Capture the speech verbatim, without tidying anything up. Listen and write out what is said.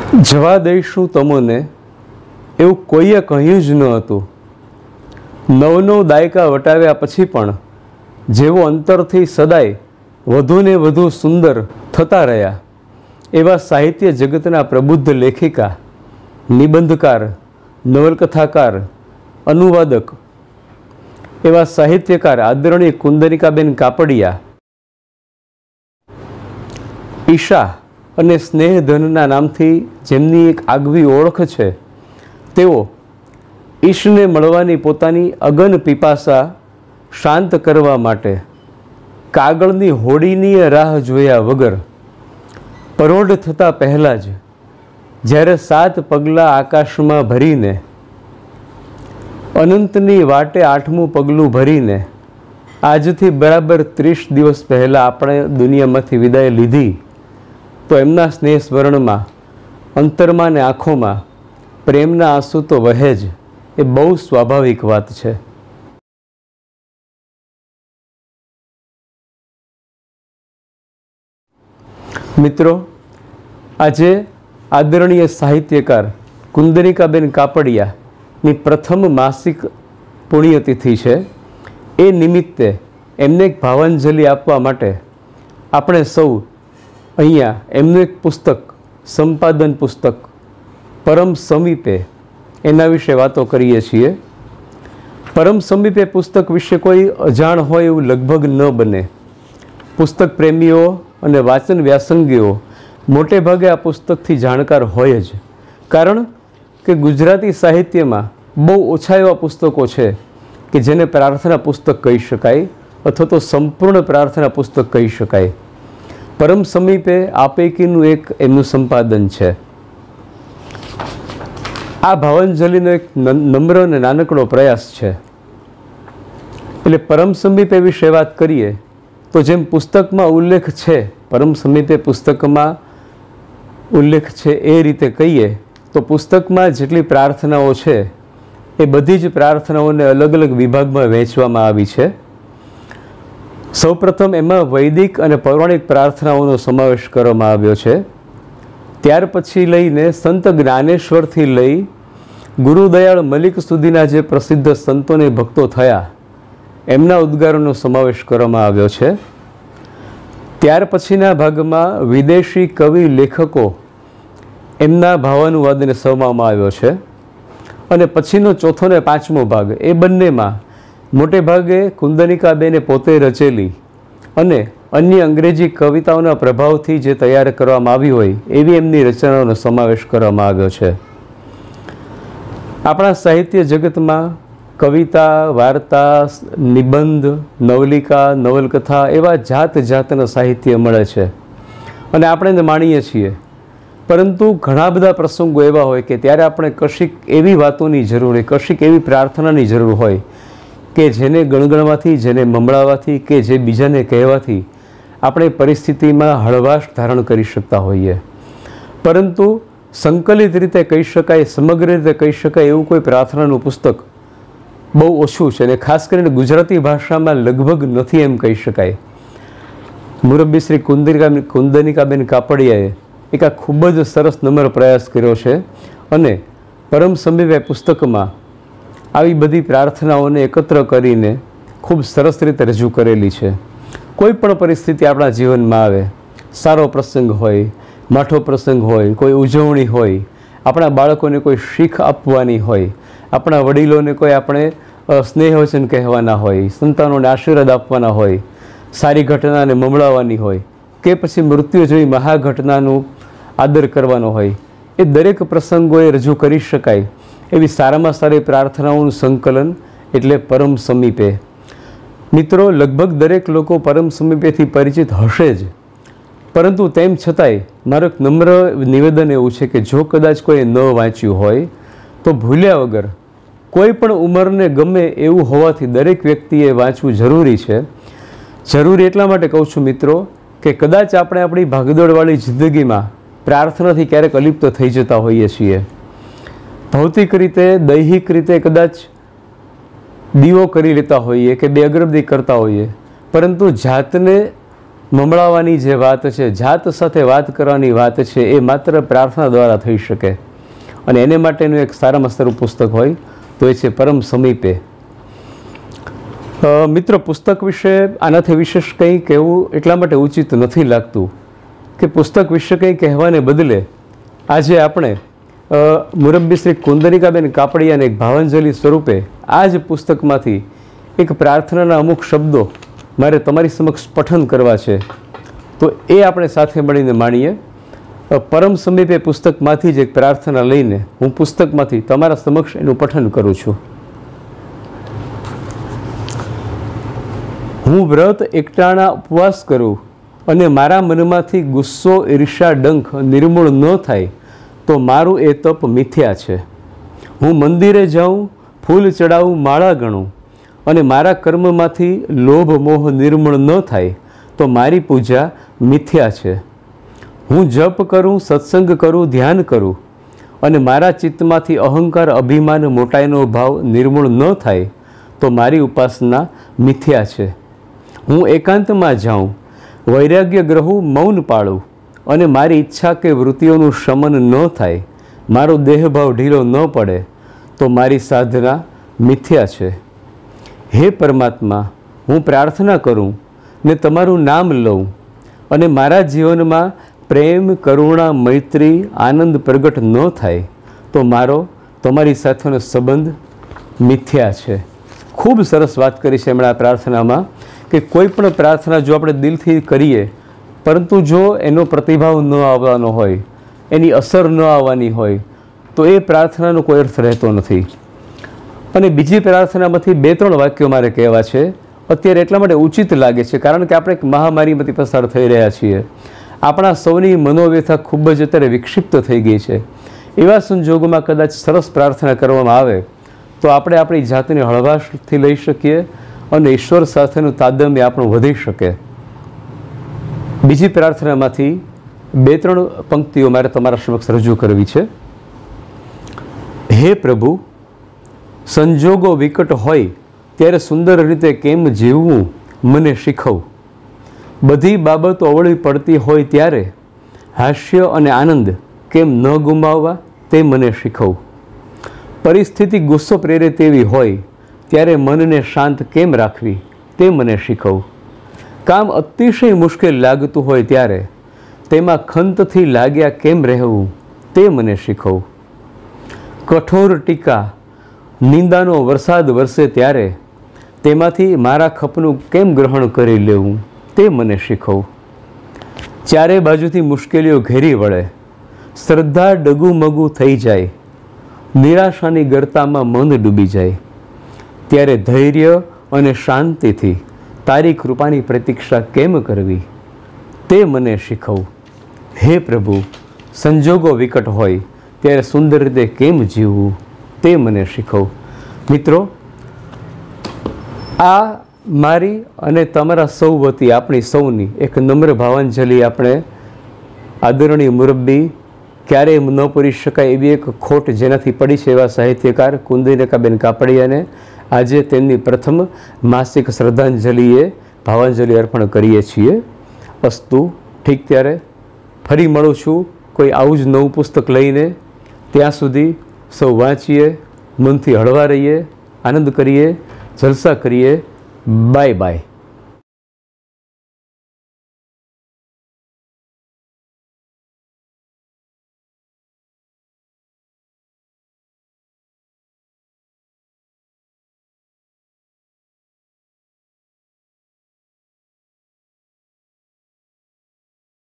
જવા દઈશું તમોને એવું કોઈએ કહ્યું જ ન હતું. નવ નવ દાયકા વટાવ્યા પછી પણ જેવો અંતરથી સદાય વધુને વધુ સુંદર થતા રહ્યા એવા સાહિત્ય જગતના પ્રબુદ્ધ લેખિકા, નિબંધકાર, નવલકથાકાર, અનુવાદક એવા સાહિત્યકાર આદરણીય કુંદનિકાબેન કાપડિયા ઈશા અને સ્નેહધનના નામથી જેમની એક આગવી ઓળખ છે, તેઓ ઈશને મળવાની પોતાની અગન પીપાસા શાંત કરવા માટે કાગળની હોડીની રાહ જોયા વગર પરોઢ થતાં પહેલાં જ જ્યારે સાત પગલાં આકાશમાં ભરીને અનંતની વાટે આઠમું પગલું ભરીને આજથી બરાબર ત્રીસ દિવસ પહેલાં આપણે દુનિયામાંથી વિદાય લીધી, તો એમના સ્નેહ સ્મરણમાં અંતરમાં ને આંખોમાં પ્રેમના આંસુ તો વહે જ. એ બહુ સ્વાભાવિક વાત છે. મિત્રો, આજે આદરણીય સાહિત્યકાર કુંદનિકાબેન કાપડિયાની પ્રથમ માસિક પુણ્યતિથિ છે. એ નિમિત્તે એમને એક ભાવાંજલિ આપવા માટે આપણે સૌ અહીંયા એમનું એક પુસ્તક, સંપાદન પુસ્તક પરમ સમીપે, એના વિશે વાતો કરીએ છીએ. પરમ સમીપે પુસ્તક વિશે કોઈ અજાણ હોય એવું લગભગ ન બને. પુસ્તક પ્રેમીઓ અને વાચન વ્યાસંગીઓ મોટે ભાગે આ પુસ્તકથી જાણકાર હોય જ, કારણ કે ગુજરાતી સાહિત્યમાં બહુ ઓછા એવા પુસ્તકો છે કે જેને પ્રાર્થના પુસ્તક કહી શકાય અથવા તો સંપૂર્ણ પ્રાર્થના પુસ્તક કહી શકાય. પરમ સમીપે આ પૈકીનું એક એમનું સંપાદન છે. આ ભાવાંજલિનો એક નમ્ર અને નાનકડો પ્રયાસ છે. એટલે પરમ સમીપે વિશે વાત કરીએ તો જેમ પુસ્તકમાં ઉલ્લેખ છે, પરમ સમીપે પુસ્તકમાં ઉલ્લેખ છે એ રીતે કહીએ તો પુસ્તકમાં જેટલી પ્રાર્થનાઓ છે એ બધી જ પ્રાર્થનાઓને અલગ અલગ વિભાગમાં વહેંચવામાં આવી છે. સૌપ્રથમ એમાં વૈદિક અને પૌરાણિક પ્રાર્થનાઓનો સમાવેશ કરવામાં આવ્યો છે. ત્યાર પછી લઈને સંત જ્ઞાનેશ્વરથી લઈ ગુરુદયાળ મલિક સુધીના જે પ્રસિદ્ધ સંતોને ભક્તો થયા એમના ઉદ્ગારોનો સમાવેશ કરવામાં આવ્યો છે. ત્યાર પછીના ભાગમાં વિદેશી કવિ લેખકો એમના ભાવાનુવાદને સમાવવામાં આવ્યો છે. અને પછીનો ચોથો ને પાંચમો ભાગ, એ બંનેમાં મોટે ભાગે કુંદનિકાબેને પોતે રચેલી અને અન્ય અંગ્રેજી કવિતાઓના પ્રભાવથી જે તૈયાર કરવામાં આવી હોય એવી એમની રચનાઓનો સમાવેશ કરવામાં આવ્યો છે. આપણા સાહિત્ય જગતમાં કવિતા, વાર્તા, નિબંધ, નવલિકા, નવલકથા એવા જાત જાતના સાહિત્ય મળે છે અને આપણે એને માણીએ છીએ. પરંતુ ઘણા બધા પ્રસંગો એવા હોય કે ત્યારે આપણે કશીક એવી વાતોની જરૂર હોય, કશીક એવી પ્રાર્થનાની જરૂર હોય કે જેને ગણગણવાથી, જેને મમળાવાથી કે જે બીજાને કહેવાથી આપણે પરિસ્થિતિમાં હળવાશ ધારણ કરી શકતા હોઈએ. પરંતુ સંકલિત રીતે કહી શકાય, સમગ્ર રીતે કહી શકાય એવું કોઈ પ્રાર્થનાનું પુસ્તક બહુ ઓછું છે અને ખાસ કરીને ગુજરાતી ભાષામાં લગભગ નથી એમ કહી શકાય. મુરબ્બી શ્રી કુંદનિકા કુંદનિકાબેન કાપડિયાએ એક આ ખૂબ જ સરસ નમ્ર પ્રયાસ કર્યો છે અને પરમ સમીપે પુસ્તકમાં આવી બધી પ્રાર્થનાઓને એકત્ર કરીને ખૂબ સરસ રીતે રજૂ કરેલી છે. કોઈ પણ પરિસ્થિતિ આપણા જીવનમાં આવે, સારો પ્રસંગ હોય, માઠો પ્રસંગ હોય, કોઈ ઉજવણી હોય, આપણા બાળકોને કોઈ શીખ આપવાની હોય, આપણા વડીલોને કોઈ આપણે સ્નેહવચન કહેવાના હોય, સંતાનોને આશીર્વાદ આપવાના હોય, સારી ઘટનાને મમળાવવાની હોય કે પછી મૃત્યુ જેવી મહાઘટનાનું આદર કરવાનો હોય, એ દરેક પ્રસંગોએ રજૂ કરી શકાય એવી સારામાં સારી પ્રાર્થનાઓનું સંકલન એટલે પરમ સમીપે. મિત્રો, લગભગ દરેક લોકો પરમ સમીપેથી પરિચિત હશે જ, પરંતુ તેમ છતાંય મારું એક નમ્ર નિવેદન એવું છે કે જો કદાચ કોઈ ન વાંચ્યું હોય તો ભૂલ્યા વગર, કોઈ પણ ઉંમરને ગમે એવું હોવાથી દરેક વ્યક્તિએ વાંચવું જરૂરી છે. જરૂરી એટલા માટે કહું છું મિત્રો કે કદાચ આપણે આપણી ભાગદોડવાળી જિંદગીમાં પ્રાર્થનાથી ક્યારેક અલિપ્ત થઈ જતા હોઈએ છીએ. ભૌતિક રીતે, દૈહિક રીતે કદાચ દીવો કરી લેતા હોઈએ કે બે અગરબત્તી કરતા હોઈએ, પરંતુ જાતને મમળાવવાની જે વાત છે, જાત સાથે વાત કરવાની વાત છે, એ માત્ર પ્રાર્થના દ્વારા થઈ શકે. અને એને માટેનું એક સારામાં સારું પુસ્તક હોય તો એ છે પરમ સમીપે. મિત્રો, પુસ્તક વિશે આનાથી વિશેષ કંઈ કહેવું એટલા માટે ઉચિત નથી લાગતું કે પુસ્તક વિશે કંઈ કહેવાને બદલે આજે આપણે મુરબ્બી શ્રી કુંદનિકાબેન કાપડિયાને એક ભાવાંજલિ સ્વરૂપે આ જ પુસ્તકમાંથી એક પ્રાર્થનાના અમુક શબ્દો મારે તમારી સમક્ષ પઠન કરવા છે. તો એ આપણે સાથે મળીને માણીએ. પરમ સમીપે પુસ્તકમાંથી જ એક પ્રાર્થના લઈને હું પુસ્તકમાંથી તમારા સમક્ષ એનું પઠન કરું છું. હું વ્રત એકટાણા ઉપવાસ કરું અને મારા મનમાંથી ગુસ્સો, ઈર્ષા, ડંખ નિર્મૂળ ન થાય તો મારું એ તપ મિથ્યા છે. હું મંદિરે જાઉં, ફૂલ ચડાવું, માળા ગણું અને મારા કર્મમાંથી લોભ, મોહ નિર્મૂળ ન થાય તો મારી પૂજા મિથ્યા છે. હું જપ કરું, સત્સંગ કરું, ધ્યાન કરું અને મારા ચિત્તમાંથી અહંકાર, અભિમાન, મોટાઈનો ભાવ નિર્મૂળ ન થાય તો મારી ઉપાસના મિથ્યા છે. હું એકાંતમાં જાઉં, વૈરાગ્ય ગ્રહું, મૌન પાળું અને મારી ઈચ્છા કે વૃત્તિઓનું શમન ન થાય, મારો દેહભાવ ઢીલો ન પડે તો મારી સાધના મિથ્યા છે. હે પરમાત્મા, હું પ્રાર્થના કરું ને તમારું નામ લઉં અને મારા જીવનમાં પ્રેમ, કરુણા, મૈત્રી, આનંદ પ્રગટ ન થાય તો મારો તમારી સાથેનો સંબંધ મિથ્યા છે. ખૂબ સરસ વાત કરી છે એમણે આ પ્રાર્થનામાં કે કોઈ પણ પ્રાર્થના જો આપણે દિલથી કરીએ પરંતુ જો એનો પ્રતિભાવ ન આવવાનો હોય, એની અસર ન આવવાની હોય તો એ પ્રાર્થનાનો કોઈ અર્થ રહેતો નથી. અને બીજી પ્રાર્થનામાંથી બે ત્રણ વાક્યો મારે કહેવા છે. અત્યારે એટલા માટે ઉચિત લાગે છે કારણ કે આપણે એક મહામારીમાંથી પસાર થઈ રહ્યા છીએ. આપણા સૌની મનોવ્યથા ખૂબ જ અત્યારે વિક્ષિપ્ત થઈ ગઈ છે. એવા સંજોગોમાં કદાચ સરસ પ્રાર્થના કરવામાં આવે તો આપણે આપણી જાતને હળવાશથી લઈ શકીએ અને ઈશ્વર સાથેનું તાદમ્ય આપણું વધી શકે. બીજી પ્રાર્થનામાંથી બે ત્રણ પંક્તિઓ મારે તમારા સમક્ષ રજૂ કરવી છે. હે પ્રભુ, સંજોગો વિકટ હોય ત્યારે સુંદર રીતે કેમ જીવવું મને શીખવ. બધી બાબતો અવળી પડતી હોય ત્યારે હાસ્ય અને આનંદ કેમ ન ગુમાવવા તે મને શીખવ. પરિસ્થિતિ ગુસ્સો પ્રેરે તેવી હોય ત્યારે મનને શાંત કેમ રાખવી તે મને શીખવ. કામ અતિશય મુશ્કેલ લાગતું હોય ત્યારે તેમાં ખંતથી લાગ્યા કેમ રહેવું તે મને શીખવ. કઠોર ટીકા, નિંદાનો વરસાદ વરસે ત્યારે તેમાંથી મારા ખપનું કેમ ગ્રહણ કરી લેવું તે મને શીખવ. ચારે બાજુથી મુશ્કેલીઓ ઘેરી વળે, શ્રદ્ધા ડગુમગુ થઈ જાય, નિરાશાની ગર્તામાં મન ડૂબી જાય ત્યારે ધૈર્ય અને શાંતિથી તારી કૃપાની પ્રતીક્ષા કેમ કરવી તે મને શીખવ. હે પ્રભુ, સંજોગો વિકટ હોય ત્યારે સુંદર રીતે કેમ જીવવું તે મને શીખવ. મિત્રો, આ મારી અને તમારા સૌ વતી આપણી સૌની એક નમ્ર ભાવાંજલિ આપણે આદરણીય મુરબ્બી ક્યારેય ન પૂરી શકાય એવી એક ખોટ જેનાથી પડી છે એવા સાહિત્યકાર કુંદનિકાબેન કાપડિયાને આજે તેમની પ્રથમ માસિક શ્રદ્ધાંજલિએ ભાવાંજલિ અર્પણ કરીએ છીએ. અસ્તુ. ઠીક, ત્યારે ફરી મળું છું કોઈ આવું જ નવું પુસ્તક લઈને. ત્યાં સુધી સૌ વાંચીએ, મનથી હળવા રહીએ, આનંદ કરીએ, જલસા કરીએ. Bye by.